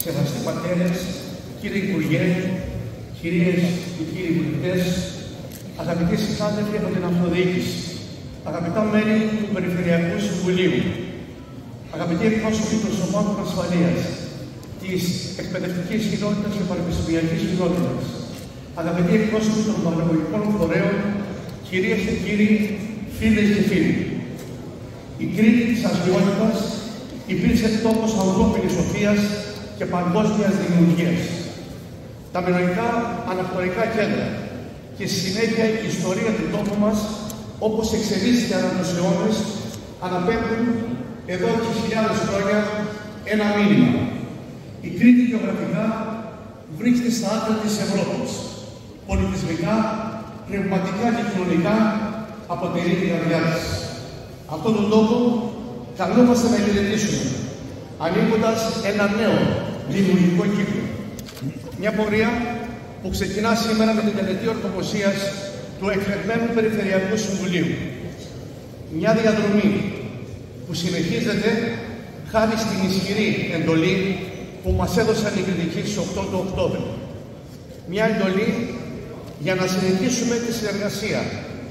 σεβαστοί πατέρες, κύριοι Υπουργέ, κυρίες και κύριοι βουλευτές, αγαπητοί συνάδελφοι από την αυτοδιοίκηση, αγαπητά μέλη του Περιφερειακού Συμβουλίου, αγαπητοί εκπρόσωποι των σωμάτων ασφαλείας, της εκπαιδευτικής κοινότητας και πανεπιστημιακής κοινότητας, αγαπητοί εκπρόσωποι των παραγωγικών φορέων, κυρίες και κύριοι, φίλες και φίλοι. Η Κρήτη της Αγιότητας υπήρξε τόπος ανθρώπινης σοφίας και παγκόσμιας δημιουργίας. Τα μελλοντικά ανακτορικά κέντρα και στη συνέχεια η ιστορία του τόπου μας, όπως εξελίσσεται ανά τους αιώνες, αναπέμπουν εδώ και χιλιάδες χρόνια ένα μήνυμα. Η Κρήτη γεωγραφικά βρίσκεται στα άκρα της Ευρώπης. Πολιτισμικά, πνευματικά και κοινωνικά αποτελεί την καρδιά της. Αυτόν τον τόπο καλούμαστε να υπηρετήσουμε, ανοίγοντας ένα νέο δημιουργικό κύκλο. Μια πορεία που ξεκινά σήμερα με την τελετή ορθοποσίας του εκλεγμένου Περιφερειακού Συμβουλίου. Μια διαδρομή που συνεχίζεται χάρη στην ισχυρή εντολή που μας έδωσαν οι κριτικοί στις 8 του Οκτώβρη. Μια εντολή για να συνεχίσουμε τη συνεργασία,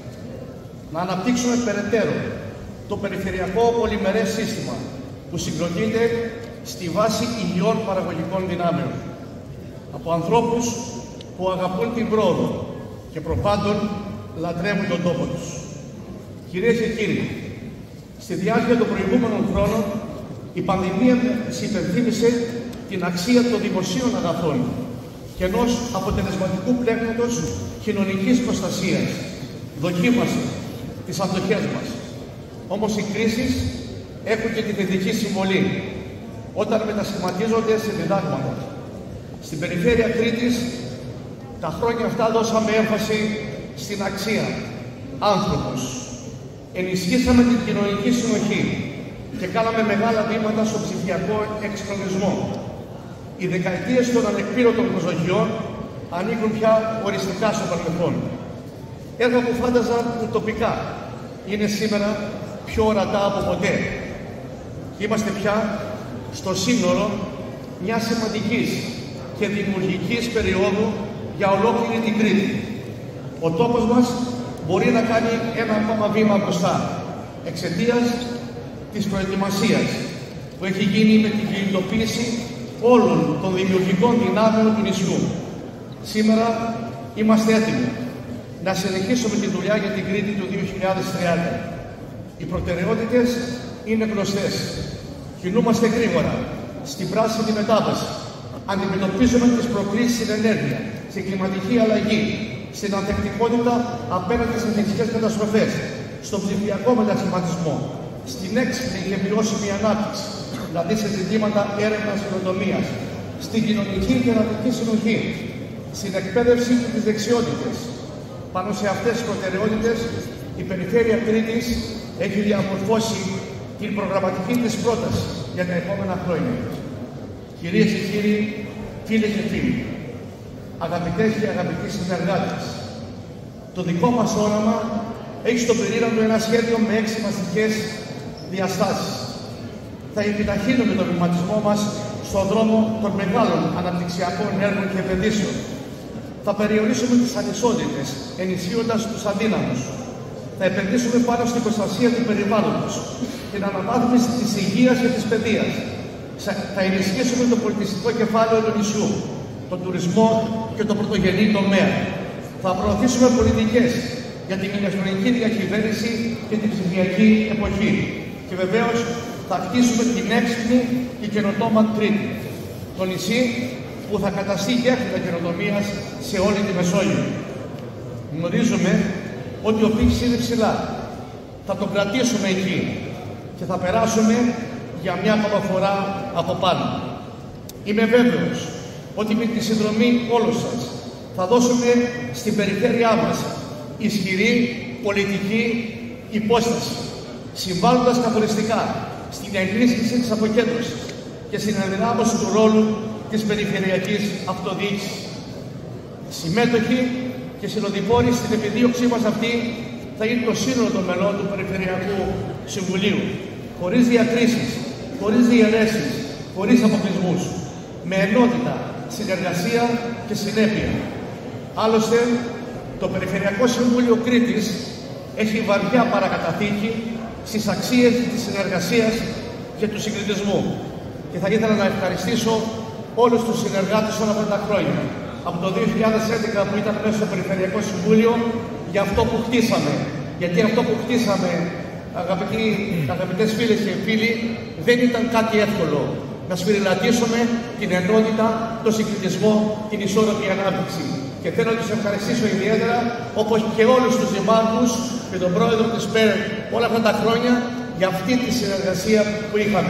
να αναπτύξουμε περαιτέρω το περιφερειακό πολυμερές σύστημα που συγκροτείται στη βάση υγιών παραγωγικών δυνάμεων από ανθρώπους που αγαπούν την πρόοδο και προπάντων λατρεύουν τον τόπο τους. Κυρίες και κύριοι, στη διάρκεια των προηγούμενων χρόνων η πανδημία μας υπενθύμησε την αξία των δημοσίων αγαθών και ενός αποτελεσματικού πλέγματος κοινωνικής προστασίας. Δοκίμασε τις αντοχές μας. Όμως οι κρίσεις έχουν και τη θετική συμβολή όταν μετασχηματίζονται σε διδάγματα. Στην περιφέρεια Κρήτης τα χρόνια αυτά δώσαμε έμφαση στην αξία άνθρωπος. Ενισχύσαμε την κοινωνική συνοχή και κάναμε μεγάλα βήματα στο ψηφιακό εξυγχρονισμό. Οι δεκαετίες των ανεκπλήρωτων προσδοκιών ανήκουν πια οριστικά στο παρελθόν. Έργα που φάνταζαν ουτοπικά είναι σήμερα πιο ορατά από ποτέ. Είμαστε πια στο σύνορο μιας σημαντικής και δημιουργικής περίοδου για ολόκληρη την Κρήτη. Ο τόπος μας μπορεί να κάνει ένα ακόμα βήμα μπροστά εξαιτίας της προετοιμασίας που έχει γίνει με την κινητοποίηση όλων των δημιουργικών δυνάμεων του νησιού. Σήμερα είμαστε έτοιμοι να συνεχίσουμε τη δουλειά για την Κρήτη του 2030. Οι προτεραιότητες είναι γνωστές. Κινούμαστε γρήγορα στην πράσινη μετάβαση. Αντιμετωπίζουμε τις προκλήσεις στην ενέργεια, στην κλιματική αλλαγή, στην ανθεκτικότητα απέναντι στις φυσικές καταστροφές, στον ψηφιακό μετασχηματισμό, στην έξυπνη και βιώσιμη ανάπτυξη, δηλαδή σε ζητήματα έρευνας και καινοτομίας, στην κοινωνική και εργατική συνοχή, στην εκπαίδευση και τις δεξιότητες. Πάνω σε αυτές τις προτεραιότητες, η Περιφέρεια Κρήτης έχει διαμορφώσει την προγραμματική της πρόταση για τα επόμενα χρόνια. Κυρίες και κύριοι, φίλες και φίλοι, αγαπητές και αγαπητοί συνεργάτες, το δικό μας όραμα έχει στο περίγραπτο ένα σχέδιο με 6 βασικές διαστάσεις. Θα επιταχύνουμε τον βηματισμό μας στον δρόμο των μεγάλων αναπτυξιακών έργων και επενδύσεων. Θα περιορίσουμε τις ανισότητες, ενισχύοντας τους αδύναμους. Θα επενδύσουμε πάνω στην προστασία του περιβάλλοντος, την αναβάθμιση της υγείας και της παιδείας. Θα ενισχύσουμε το πολιτιστικό κεφάλαιο του νησιού, τον τουρισμό και τον πρωτογενή τομέα. Θα προωθήσουμε πολιτικές για την ηλεκτρονική διακυβέρνηση και την ψηφιακή εποχή. Και βεβαίως θα χτίσουμε την έξυπνη και καινοτόμα Κρήτη, το νησί που θα καταστεί γέφυρα καινοτομίας σε όλη τη Μεσόγειο. Γνωρίζουμε ότι ο πύχης είναι ψηλά. Θα τον κρατήσουμε εκεί και θα περάσουμε για μια ακόμα φορά από πάνω. Είμαι βέβαιος ότι με τη συνδρομή όλων σας θα δώσουμε στην περιφέρειά μας ισχυρή πολιτική υπόσταση, συμβάλλοντας καθοριστικά στην ενίσχυση της αποκέντρωσης και στην ενδυνάμωση του ρόλου της περιφερειακής αυτοδιοίκησης. Συμμέτοχοι και συνοδοιπόροι στην επιδίωξή μας αυτή θα είναι το σύνολο των μελών του Περιφερειακού Συμβουλίου, χωρίς διακρίσεις, χωρίς διαιρέσεις, χωρίς αποκλεισμούς. με ενότητα, συνεργασία και συνέπεια. Άλλωστε, το Περιφερειακό Συμβούλιο Κρήτης έχει βαριά παρακαταθήκη στις αξίες της συνεργασίας και του συγκριτισμού. Και θα ήθελα να ευχαριστήσω όλους τους συνεργάτες όλα αυτά τα χρόνια, από το 2011 που ήταν μέσα στο Περιφερειακό Συμβούλιο, για αυτό που χτίσαμε. Γιατί αυτό που χτίσαμε, αγαπητές φίλες και φίλοι, δεν ήταν κάτι εύκολο. Να σφυριλατήσουμε την ενότητα, τον συγκριτισμό, την ισόρροπη ανάπτυξη. Και θέλω να τους ευχαριστήσω ιδιαίτερα, όπως και όλους τους δημάρχους και τον πρόεδρο της ΠΕΡ όλα αυτά τα χρόνια, για αυτή τη συνεργασία που είχαμε.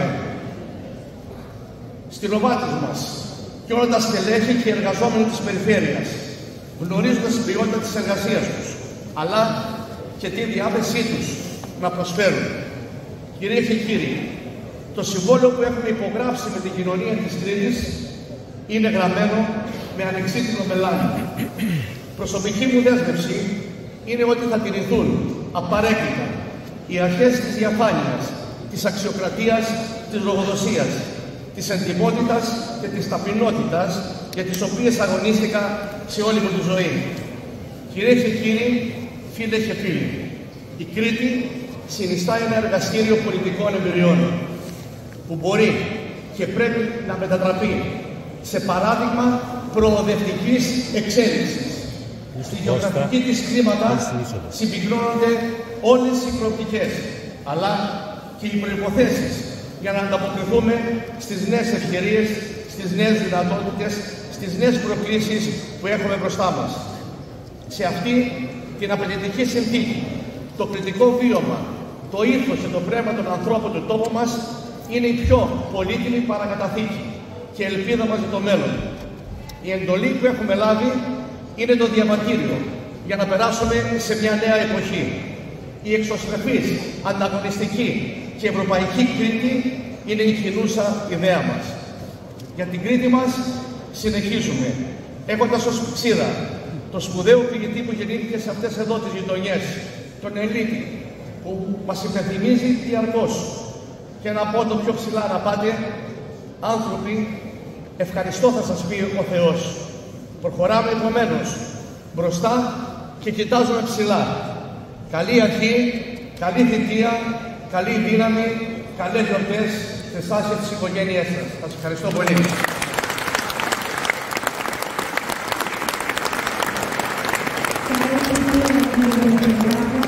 Στυλοβάτες μας και όλα τα στελέχη και εργαζόμενοι της περιφέρειας, γνωρίζοντας την ποιότητα της εργασίας τους, αλλά και τη διάθεσή τους να προσφέρουν. Κυρίες και κύριοι, το συμβόλαιο που έχουμε υπογράψει με την κοινωνία της Κρήτης είναι γραμμένο με ανεξίτηλο μελάνι. Προσωπική μου δέσμευση είναι ότι θα τηρηθούν απαραίτητα οι αρχές της διαφάνειας, της αξιοκρατίας, της λογοδοσίας, της εντιμότητας και της ταπεινότητας για τις οποίες αγωνίστηκα σε όλη μου τη ζωή. Κυρίες και κύριοι, φίλες και φίλοι, η Κρήτη συνιστά ένα εργαστήριο πολιτικών εμπειριών που μπορεί και πρέπει να μετατραπεί σε παράδειγμα προοδευτικής εξέλιξης. Στη γεωγραφική της κλίμακα συμπυκνώνονται όλες οι προοπτικές, αλλά και οι προϋποθέσεις για να ανταποκριθούμε στις νέες ευκαιρίες, στις νέες δυνατότητες, στις νέες προκλήσεις που έχουμε μπροστά μας. Σε αυτή την απαιτητική συνθήκη, το κριτικό βίωμα, το ήθος και το πνεύμα των ανθρώπων του τόπου μας είναι η πιο πολύτιμη παρακαταθήκη και ελπίδα μας για το μέλλον. Η εντολή που έχουμε λάβει είναι το διαβατήριο για να περάσουμε σε μια νέα εποχή. Η εξωστρεφής, ανταγωνιστική και ευρωπαϊκή Κρήτη είναι η κινούσα ιδέα μας. Για την Κρήτη μας συνεχίζουμε, έχοντας ως πηξίδα το σπουδαίο ποιητή που γεννήθηκε σε αυτές εδώ τις γειτονιές, τον Ελίτη, που μας υπενθυμίζει διαρκώς. Και να πω το πιο ψηλά να πάτε, άνθρωποι, ευχαριστώ θα σας πει ο Θεός. Προχωράμε επομένως μπροστά και κοιτάζουμε ψηλά. Καλή αρχή, καλή θητεία, καλή δύναμη, καλές γιορτές σε εσάς και τις οικογένειές σας. Σας ευχαριστώ πολύ.